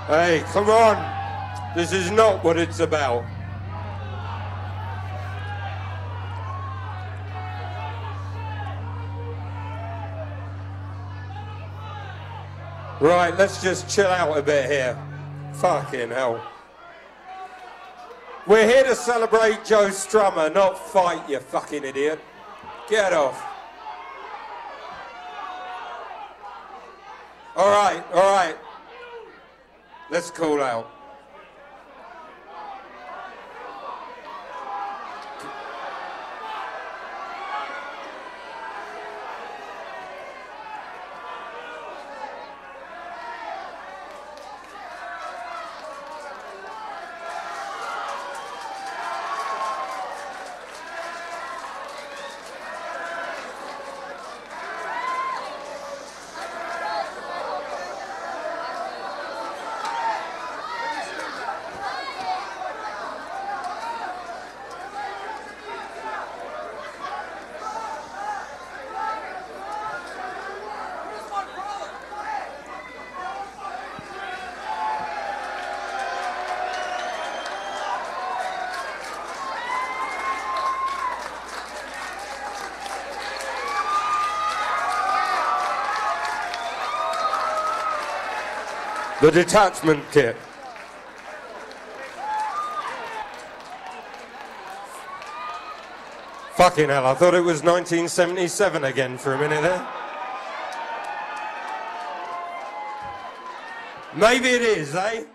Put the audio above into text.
Hey, come on. This is not what it's about. Right, let's just chill out a bit here. Fucking hell. We're here to celebrate Joe Strummer, not fight, you fucking idiot. Get off. All right. Let's cool out. The detachment kit. Fucking hell, I thought it was 1977 again for a minute there. Maybe it is, eh?